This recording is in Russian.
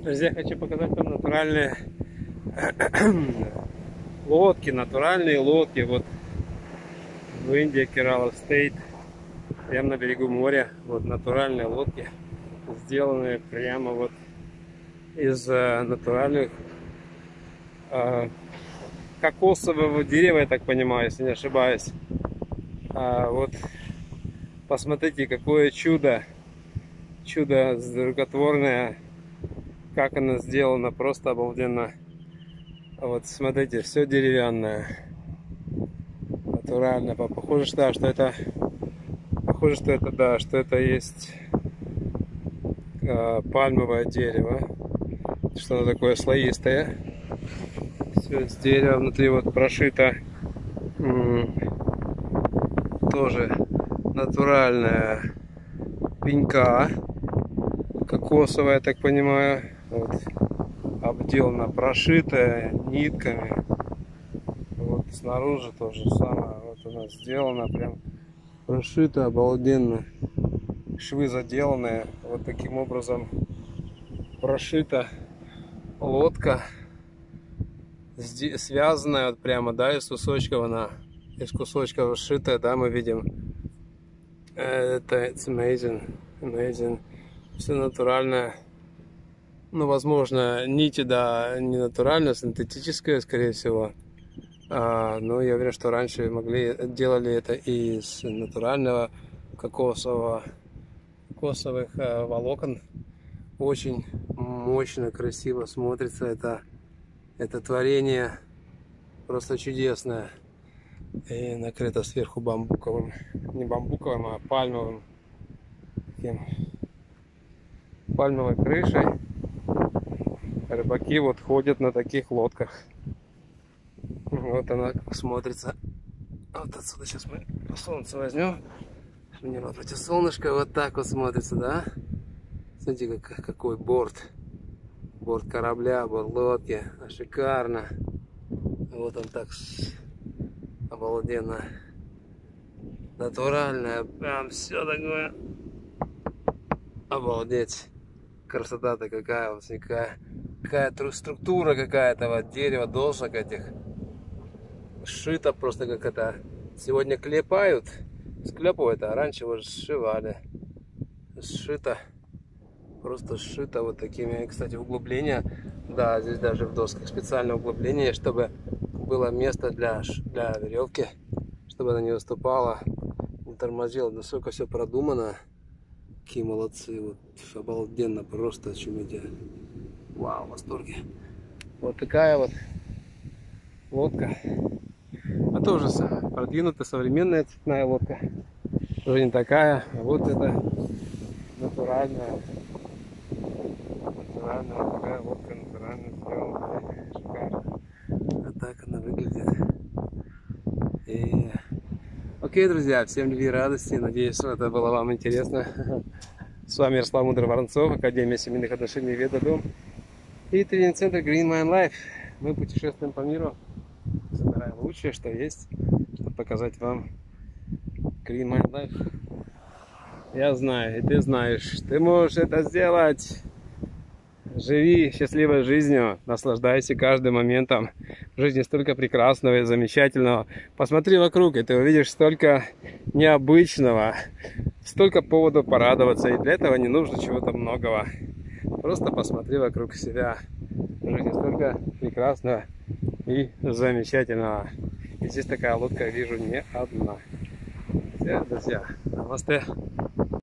Друзья, хочу показать вам натуральные лодки, натуральные лодки. Вот в Индии, Керала Стейт, прямо на берегу моря. Вот натуральные лодки, сделанные прямо вот из натуральных кокосового дерева, я так понимаю, если не ошибаюсь. Вот посмотрите, какое чудо, чудо рукотворное, как оно сделано, просто обалденно. Вот смотрите, все деревянное, натурально. Похоже, что это есть пальмовое дерево, что оно такое слоистое. Все с дерева внутри вот прошито. Тоже натуральная пенька кокосовая, я так понимаю. Вот, обделана, прошитая нитками. Вот снаружи тоже самое. Вот она сделана, прям прошита обалденно. Швы заделанные. Вот таким образом прошита лодка, связанная вот прямо, да, из кусочков она. Из кусочков сшитая, да, мы видим. Это it's amazing. Все натуральное. Ну, возможно, нити, да, не натуральная, синтетическая, скорее всего. Но я уверен, что раньше делали это из натурального кокосовых волокон. Очень мощно, красиво смотрится это творение. Просто чудесное. И накрыто сверху бамбуковым, не бамбуковым, а пальмовым, пальмовой крышей. Рыбаки вот ходят на таких лодках. Вот она как смотрится. Вот отсюда сейчас мы солнце возьмем, чтобы не было против солнышка. Вот так вот смотрится, да? Смотрите, какой борт корабля, борт лодки, шикарно. Вот он так обалденно, натуральное, прям все такое. Обалдеть, красота-то какая, вот какая структура какая-то, вот дерево, досок этих, сшито просто как это. Сегодня клепают, склепывают, а раньше вот сшивали. Сшито, просто сшито вот такими, кстати, углубления. Да, здесь даже в досках специальное углубление, чтобы было место для веревки, чтобы она не выступала, не тормозила. Насколько все продумано. Какие молодцы, вот обалденно, просто очумите. Вау, в восторге. Вот такая вот лодка. А тоже продвинутая современная цветная лодка. Уже не такая, а вот это натуральная такая лодка, натурально сделанная. Шикарно. Вот так она выглядит. И... Окей, друзья, всем любви и радости. Надеюсь, что это было вам интересно. С вами Ярослав Мудрый-Воронцов, Академия семейных отношений Веда-Дом и тренинг-центр Green Mind Life. Мы путешествуем по миру, собираем лучшее, что есть, чтобы показать вам Green Mind Life. Я знаю, и ты знаешь, ты можешь это сделать. Живи счастливой жизнью, наслаждайся каждым моментом. В жизни столько прекрасного и замечательного. Посмотри вокруг, и ты увидишь столько необычного, столько поводов порадоваться. И для этого не нужно чего-то многого. Просто посмотри вокруг себя. В жизни столько прекрасного и замечательного. И здесь такая лодка, вижу, не одна. Друзья, намасте.